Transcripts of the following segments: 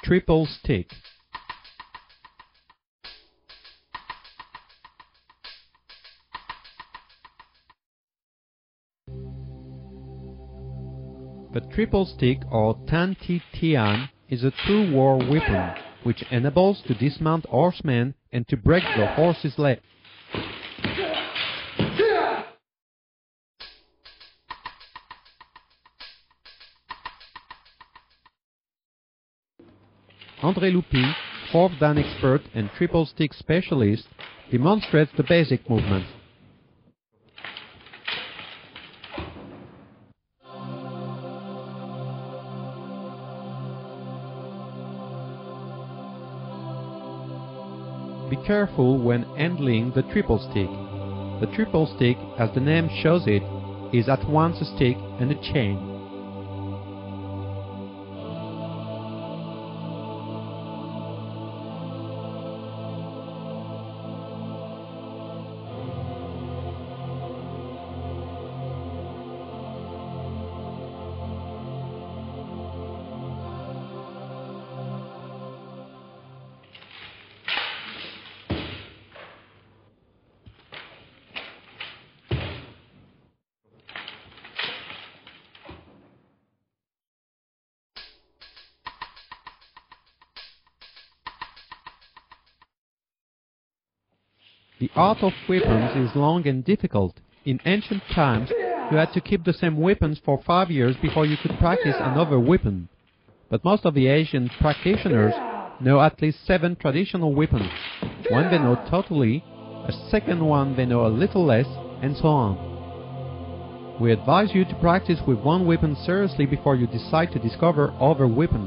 triple stick. The triple stick, or Tan Thi Tian, is a true war weapon, which enables to dismount horsemen and to break the horse's leg. André Loupy, 4th Dan expert and triple stick specialist, demonstrates the basic movement. Be careful when handling the triple stick. The triple stick, as the name shows it, is at once a stick and a chain. The art of weapons is long and difficult. In ancient times, you had to keep the same weapons for 5 years before you could practice another weapon. But most of the Asian practitioners know at least 7 traditional weapons. One they know totally, a second one they know a little less, and so on. We advise you to practice with one weapon seriously before you decide to discover other weapons.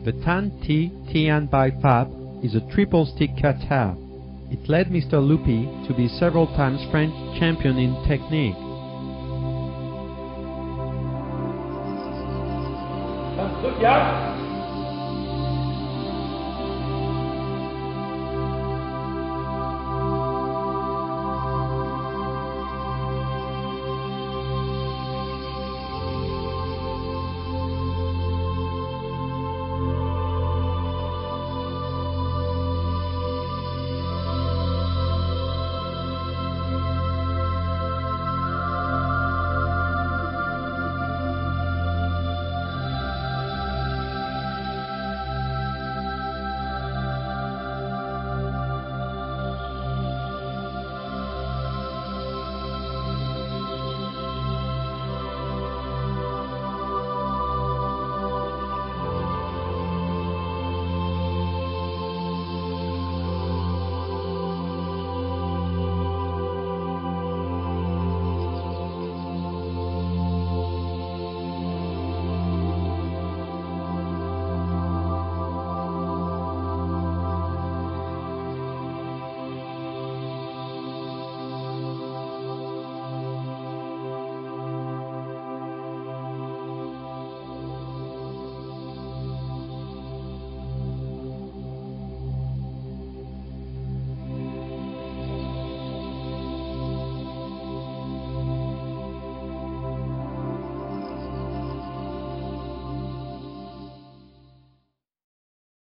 The Tan Thi Tian Bai Fab is a triple stick kata. It led Mr. Lupi to be several times French champion in technique. Look, yeah.